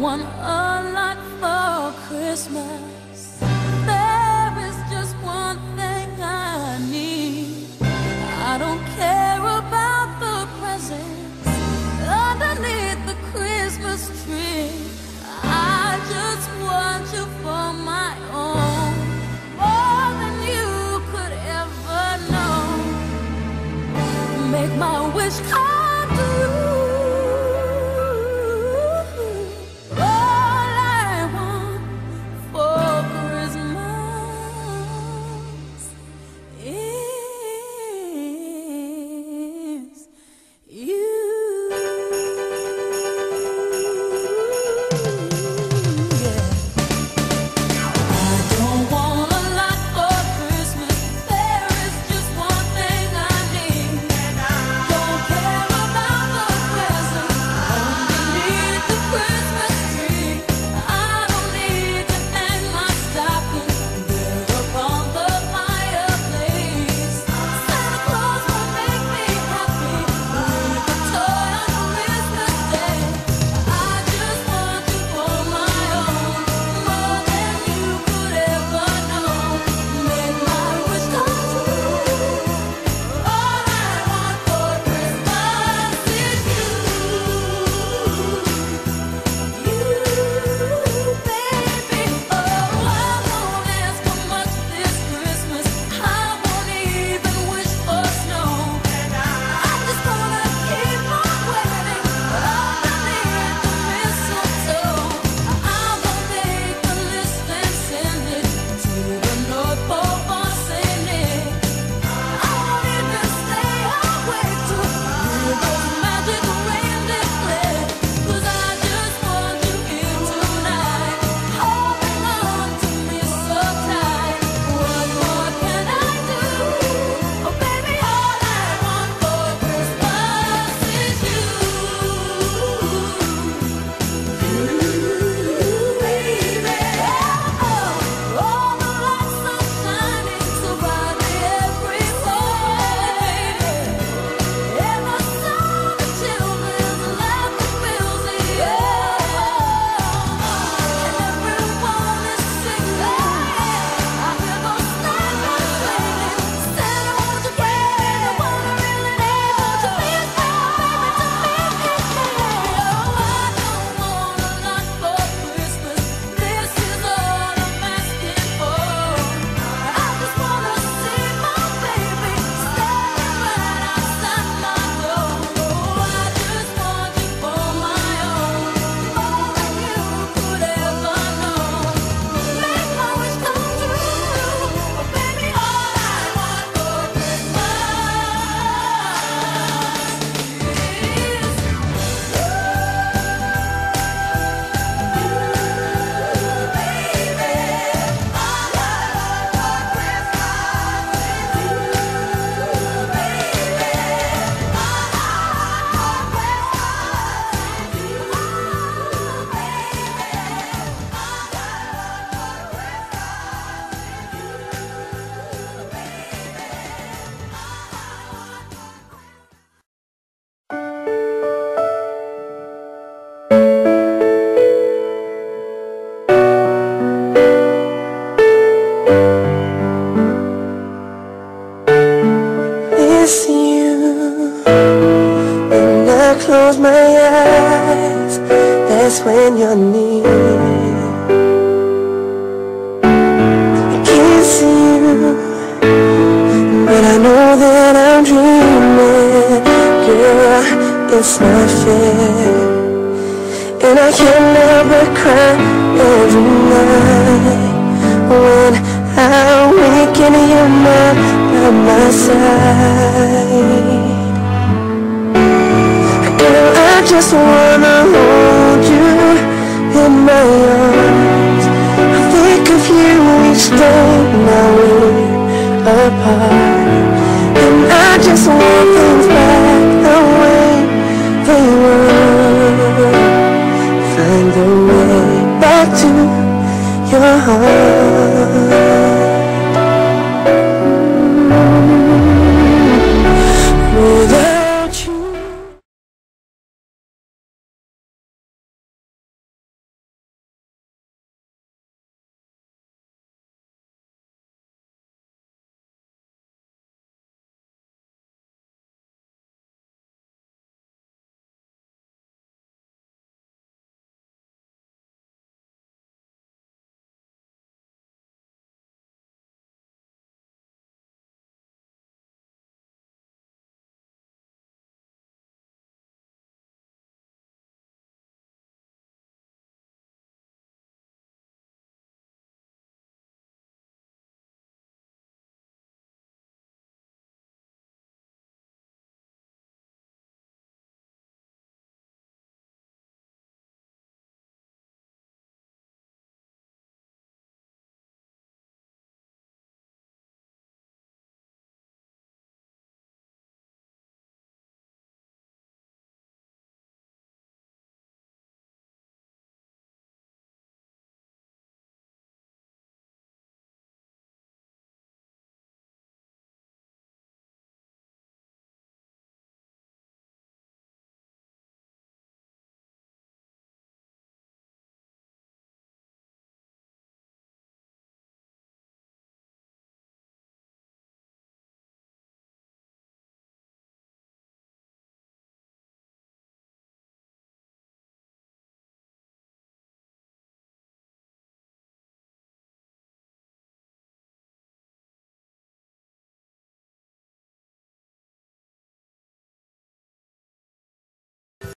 want a lot for Christmas. There is just one thing I need. I don't care about the presents underneath the Christmas tree. I just want you for my own, more than you could ever know. Make my wish come true. Close my eyes, that's when you're near. I can't see you, but I know that I'm dreaming. Girl, it's not fair, and I can't help but cry every night when I wake and you're not by my side. Girl, I just want